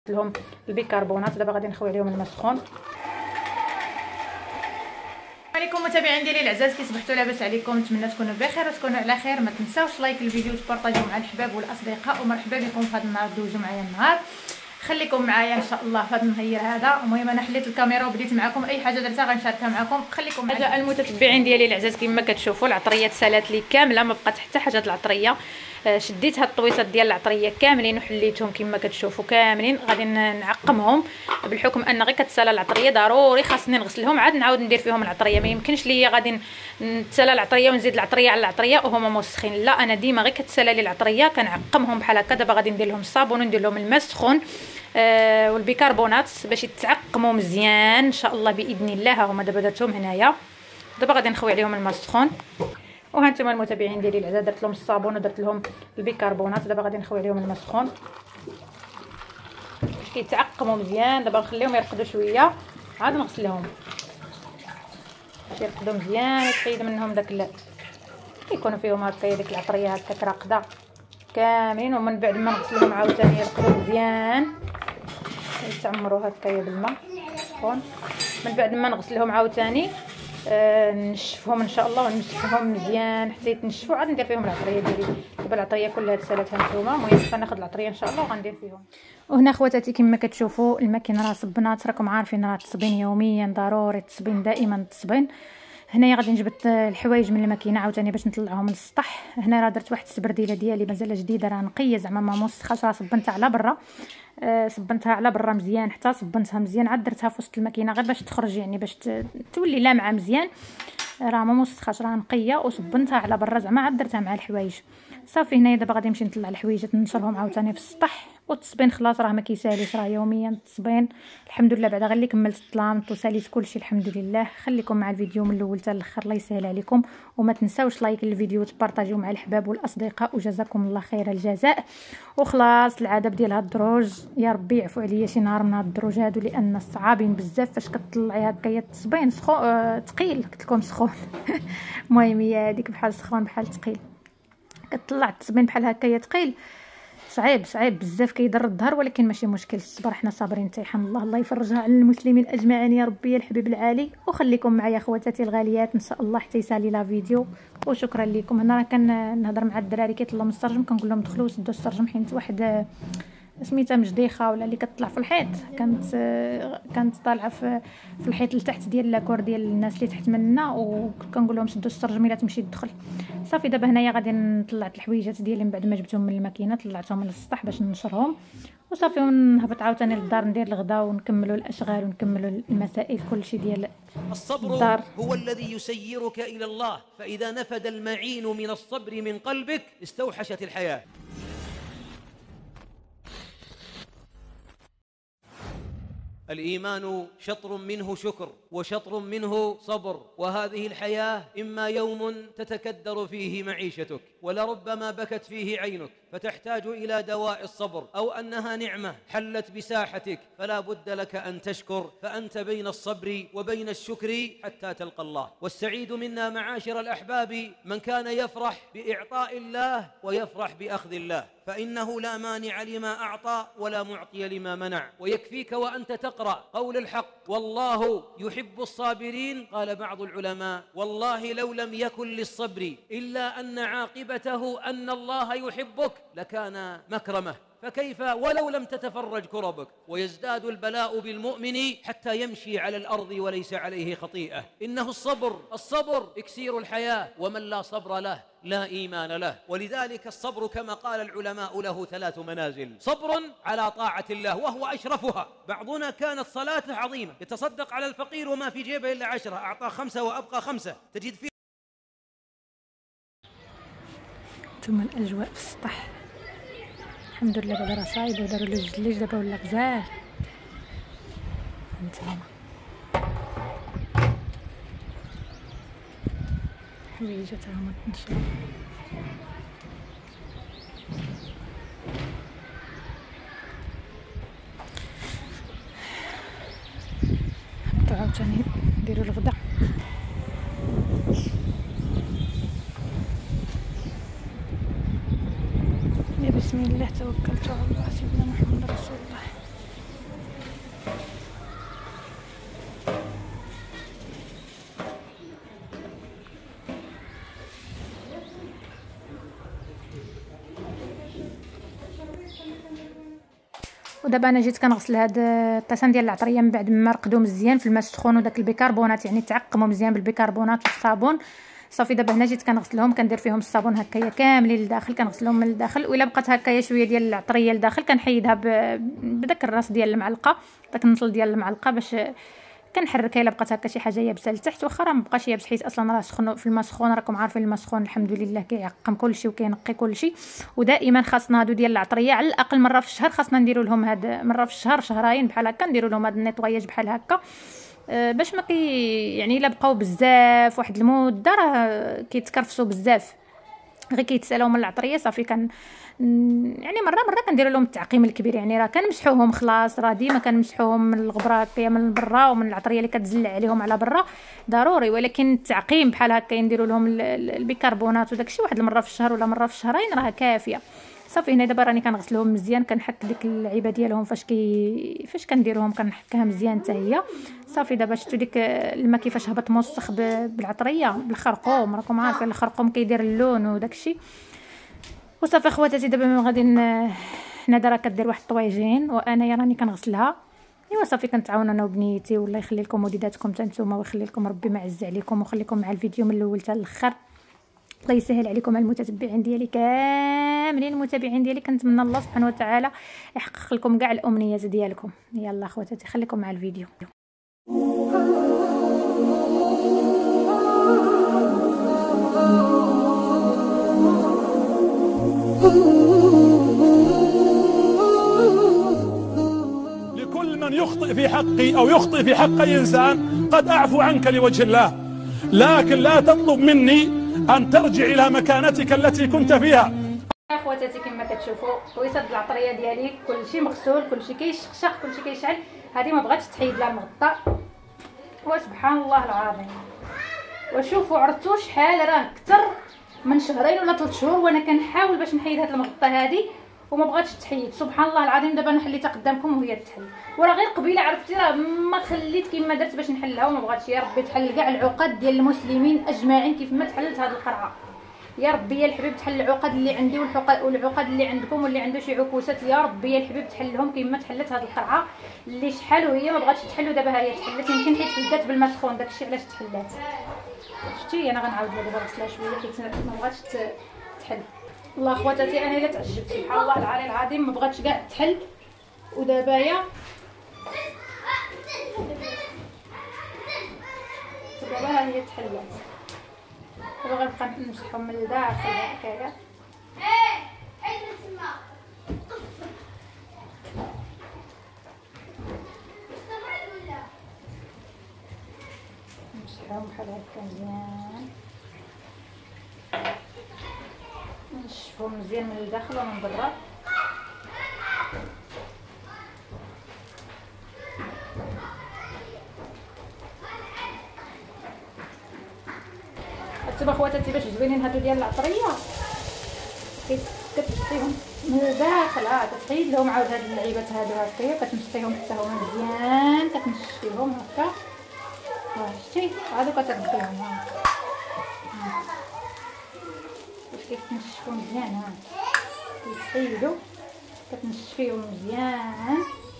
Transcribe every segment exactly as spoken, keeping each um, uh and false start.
لهم البيكربونات. دابا غادي نخوي عليهم الماء سخون. عليكم متابعين ديالي العزاز، كي صبحتوا لاباس عليكم؟ نتمنى تكونوا بخير وتكونوا على خير. ما تنساوش لايك الفيديو وتبارطاجيو مع الحباب والاصدقاء، ومرحبا بكم في هذا النهار. دوزوا معايا النهار، خليكم معايا ان شاء الله في هذا النهار هذا. المهم انا حليت الكاميرا وبديت معكم، اي حاجه درتها غنشاركها معكم، خليكم معايا. المتتبعين ديالي العزاز كما كتشوفوا العطريه تسالات لي كامله، ما بقات حتى حاجه د العطريه. شديت هاد الطويصات ديال العطريه كاملين وحليتهم كما كتشوفوا كاملين. غادي نعقمهم بالحكم ان غير كتسالى العطريه ضروري خاصني نغسلهم عاد نعاود ندير فيهم العطريه. ما يمكنش ليا غادي نتسالى العطريه ونزيد العطريه على العطريه وهما موسخين، لا انا ديما غير كتسالى لي العطريه كنعقمهم بحال هكا. دابا غادي ندير لهم الصابون وندير لهم الماء السخون آه والبيكربونات باش يتعقموا مزيان ان شاء الله باذن الله. ها هما دابا درتهم هنايا. دابا غادي نخوي عليهم الماء السخون. وها نتوما المتابعين ديالي العزاز درت لهم الصابون ودرت لهم البيكربونات. دابا غادي نخوي عليهم الماء السخون باش كيتعقموا مزيان. دابا نخليهم يرقدوا شويه عاد نغسلهم باش يرقدوا مزيان وتحيد منهم داك ال... كيكونوا فيهم هكا ديك العطريه هكا راقده كاملين. ومن بعد ما نغسلهم عاوتاني يرقدوا مزيان يتعمروا هكايا بالماء سخون. من بعد ما نغسلهم عاوتاني آه نشفهم ان شاء الله ونمسحهم مزيان حتى يتنشفوا عاد ندير فيهم العطريه ديالي. دابا العطريه كلها تسالاتها نتوما. المهم غناخذ العطريه ان شاء الله وغندير فيهم. وهنا خواتاتي كما كتشوفوا الماكينه راه صبنات، راكم عارفين راه التصبين يوميا ضروري، التصبين دائما التصبين. هنايا غادي نجبد الحوايج من الماكينه عاوتاني باش نطلعهم للسطح. هنا راه درت واحد السبرديله ديالي مازال جديده راه نقيه زعما ما موسخاش، راه صبنتها على برا أه صبنتها على برا مزيان حتى صبنتها مزيان عاد درتها في وسط الماكينه غير باش تخرج يعني باش تولي لامعه مزيان. راه ما موسخاش راه نقيه وصبنتها على برا زعما عاد درتها مع الحوايج صافي. هنايا دابا غادي نمشي نطلع الحوايجات ننشرهم عاوتاني في السطح. والتصبين خلاص راه ما كيساليش، راه يوميا التصبين الحمد لله. بعدا غير اللي كملت الطلامط وساليت كلشي الحمد لله. خليكم مع الفيديو من الاول حتى الاخر الله يسهل عليكم. وما تنساوش لايك الفيديو وتبارطاجيو مع الحباب والاصدقاء وجزاكم الله خير الجزاء. وخلاص العذاب ديال هاد الدروج يا ربي يعفو عليا شي نهار من هاد الدروج هادو لان صعابين بزاف. فاش كتطلعي هكايا التصبين سخون آه ثقيل قلت لكم سخون المهم هي هذيك بحال سخون بحال ثقيل. كتطلع التصبين بحال هكايا ثقيل صعيب صعيب بزاف كيضر الظهر، ولكن ماشي مشكل الصبر حنا صابرين تيحن الله. الله يفرجها على المسلمين اجمعين يا ربي يا الحبيب العالي. وخليكم معايا خواتاتي الغاليات ان شاء الله حتى يسالي لا فيديو. وشكرا لكم. هنا راه كنهضر مع الدراري كيطلعوا من السرجم كنقول لهم دخلوا سدوا السرجم حيت واحد سميتها مجديخه ولا اللي كتطلع في الحيط كانت كانت طالعه في في الحيط لتحت ديال لاكور ديال الناس اللي تحت منا، وكنقول لهم سدوا السرجم الا تمشي تدخل صافي. دابا هنايا غادي نطلع الحويجات ديالي من بعد ما جبتهم من الماكينه طلعتهم للسطح باش ننشرهم وصافي. ونهبط عاوتاني للدار ندير الغدا ونكملوا الاشغال ونكملوا المسائل كلشي ديال الصبر الدار. هو الذي يسيرك الى الله، فاذا نفد المعين من الصبر من قلبك استوحشت الحياه. الإيمان شطر منه شكر وشطر منه صبر، وهذه الحياة إما يوم تتكدر فيه معيشتك ولربما بكت فيه عينك فتحتاج إلى دواء الصبر، أو أنها نعمة حلت بساحتك فلا بد لك أن تشكر، فأنت بين الصبر وبين الشكر حتى تلقى الله. والسعيد منا معاشر الأحباب من كان يفرح بإعطاء الله ويفرح بأخذ الله، فإنه لا مانع لما أعطى ولا معطي لما منع. ويكفيك وأنت تقرأ قول الحق والله يحب الصابرين. قال بعض العلماء والله لو لم يكن للصبر إلا أن عاقبته أن الله يحبك لكان مكرمه، فكيف ولو لم تتفرج كربك. ويزداد البلاء بالمؤمن حتى يمشي على الأرض وليس عليه خطيئة. إنه الصبر الصبر إكسير الحياة، ومن لا صبر له لا إيمان له. ولذلك الصبر كما قال العلماء له ثلاث منازل: صبر على طاعة الله وهو أشرفها. بعضنا كانت صلاته عظيمة يتصدق على الفقير وما في جيبه إلا عشرة، أعطى خمسة وأبقى خمسة، تجد فيه. ثم الأجواء في السطح الحمد لله بعدا راه صايب وداروا له الجليج دابا ولا غزال. هانتوما حويجات هما تنشرو. هبطو عاوتاني نديرو الغدا. يا بسم الله توكلت على الله سيدنا محمد رسول الله. ودابا انا جيت كنغسل هاد الطيسان ديال العطريه من بعد ما رقدوا مزيان في الماء السخون وداك البيكربونات، يعني تعقموا مزيان بالبيكربونات والصابون. صافي دابا هنا جيت كنغسلهم، كندير فيهم الصابون هكايا كاملين لداخل، كنغسلهم من الداخل، والا بقات هكايا شويه ديال العطريه لداخل كنحيدها بداك الراس ديال المعلقه، داك النطل ديال المعلقه باش كنحركها الا بقات هكا شي حاجه يابسه لتحت، واخا راه مبقاش يابس حيت اصلا راه سخن في الماء سخون. راكم عارفين الماء سخون الحمد لله كيعقم كلشي وكينقي كلشي. ودائما خاصنا هادو ديال العطريه على الاقل مره في الشهر خاصنا نديروا لهم هاد مره في الشهر شهرين بحال هكا، نديروا لهم هاد النيطواياج بحال هكا أه باش ما كي يعني الا بقاو بزاف واحد المده راه كيتكرفسوا بزاف، غير كيتسالوا من العطريه صافي كان يعني مره مره كنديروا لهم التعقيم الكبير، يعني راه كنمسحوهم خلاص، راه ديما كنمسحوهم من الغبره هكايا من برا ومن العطريه اللي كتزلع عليهم على برا ضروري، ولكن التعقيم بحال هكا نديروا لهم البيكربونات وداكشي واحد المره في الشهر ولا مره في الشهرين راه كافيه. صافي هنا دابا راني كنغسلهم مزيان، كنحك ديك اللعيبه ديالهم فاش كي فاش كنديرهم كنحكها مزيان حتى هي. صافي دابا شفتوا ديك الماء كيفاش هبط موسخ بالعطريه بالخرقوم، راكم عارفين الخرقوم كيدير اللون وداكشي. وصافي خواتاتي دابا غادي ندى راه كدير واحد الطوايجين وانا راني كنغسلها. ايوا صافي كنتعاون انا وبنيتي، والله يخلي لكم وليداتكم حتى نتوما ويخلي لكم ربي ما عز عليكم ويخليكم مع الفيديو من الاول حتى الاخر. الله يسهل عليكم المتتبعين ديالي كاملين، المتابعين ديالي كنتمنى الله سبحانه وتعالى يحقق لكم كاع الامنيات ديالكم. يلا خواتاتي خليكم مع الفيديو. لكل من يخطئ في حقي أو يخطئ في حق أي إنسان قد أعفو عنك لوجه الله، لكن لا تطلب مني أن ترجع إلى مكانتك التي كنت فيها. اخواتاتي كما كتشوفوا طويصه العطريه ديالي كلشي مغسول، كلشي كيشخشخ، كلشي كيشعل. هذه ما بغاتش تحيد لها المغطى، وسبحان الله العظيم. وشوفوا عرفتوا شحال راه اكثر من شهرين ولا ثلاث شهور وانا كنحاول باش نحيد هاد المغطى هذه وما بغاتش تحيد. سبحان الله العظيم دابا انا حليتها قدامكم وهي تحل، وراه غير قبيله عرفتي راه ما خليت كيما درت باش نحلها وما بغاتش. يا ربي تحل كاع العقد ديال المسلمين اجمعين كيف ما تحلت هاد القرعه. يا ربي يا الحبيب تحل العقد اللي عندي والعقد والعقد اللي عندكم واللي عنده شي عكوسات، يا ربي يا الحبيب تحلهم كيما تحلت هاد القرعه اللي شحال وهي ما بغاتش تحل. ودابا ها هي تحلت، يمكن حيت فزات بالماء سخون داكشي علاش تحلات. شتي انا غنعاود لها دابا نغسلها شويه حيت ما بغاتش تحل. الله خواتاتي انا الا تعجبت سبحان الله العلي العظيم ما بغاتش كاع تحل. ودابا يا دابا ها هي تحلات، دابا غنبقى نمسحهم من الداخل هكايا. نمسحهم بحال هكا مزيان، نشفهم مزيان من الداخل ومن برا. دابا خواتاتي باش زوينين هادو ديال العطريه كتمسحيهم من الداخل، ها كتحيد لهم عاود هاد اللعيبات هادو هكايا كتمسحيهم حتى هما مزيان، كتنشفيهم هكا. ها شتي هادو كتربيهم ها باش كيتنشفوا مزيان، ها كيتحيدوا كتنشفيهم مزيان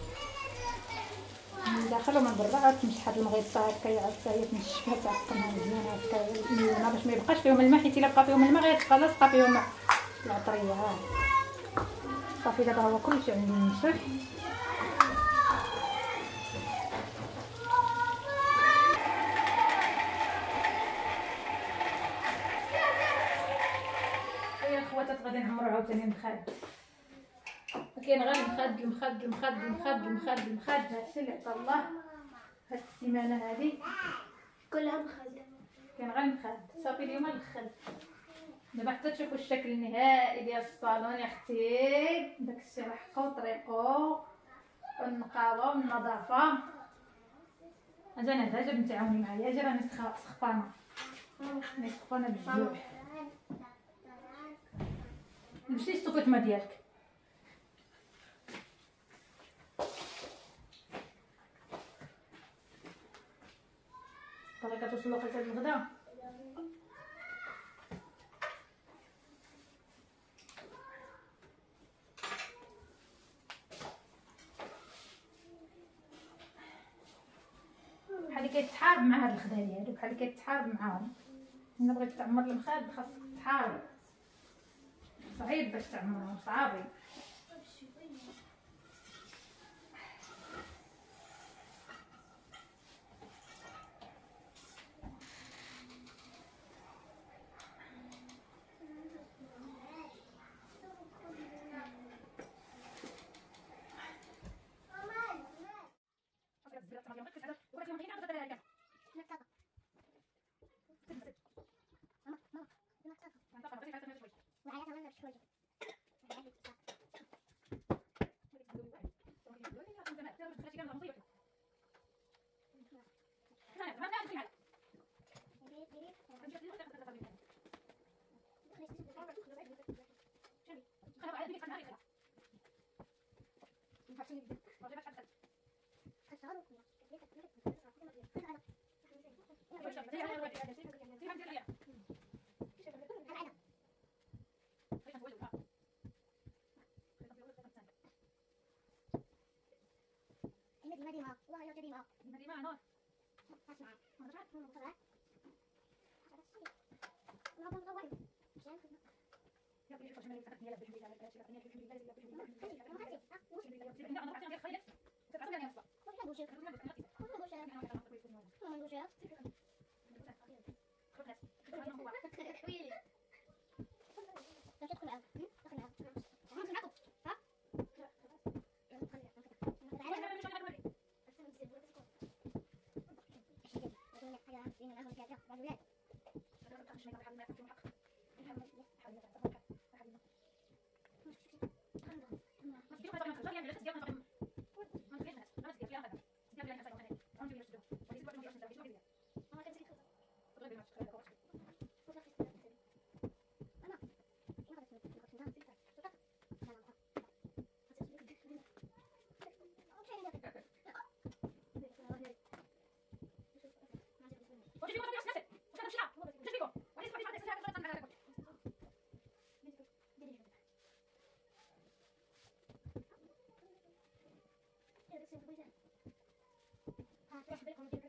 من الداخل ومن برا. عاد تمسح هاد المغيطه هكايا عاد حتى هي تنشفها تعقمها مزيان هكا من الماء باش ما يبقاش فيهم الماء، حيت الا بقى فيهم الماء غيتبقى لاصقه فيهم العطريه. ها صافي دابا هو كلشي عندي منسوح. يا خواتات غادي نعمرو عاوتاني المخاد، كاين غير المخد المخد المخد المخد المخد المخد هادشي اللي عطا الله هاد السيمانه هادي كلها مخد، كاين غير المخد. صافي اليوم الاخر دابا حتى تشوفوا الشكل النهائي ديال الصالون يا اختي، داكشي رحقو طريقو والنقاوه والنظافه. اجا انا هدا جا تعاوني معايا، اجي راني سخفانه راني سخفانه بالجوع. لبسي السوفيت ما ديالك باغي كتوصلوا لقيت هاد الغدا. كيتحارب مع هاد الخدادي هادو، بحال كيتحارب معاهم. الا بغيت تعمر المخاد خاصك تحارب، صعيب باش تعمرهم، صعابي. ديما والله يا ديما ديما نور اسمع ما رجعت من الصلاة ما بنضوي يا بني الفرج مالك تاخذني لا بجوي لا بلاش لا بني بجوي لا بجوي لا بجوي لا انا عطيني خليك تتعطيني انا اصلا وش نقول شيء وش نقول شيء ويلي لو تدخل معاهم دخل معاهم ممكن نعطوا ها ها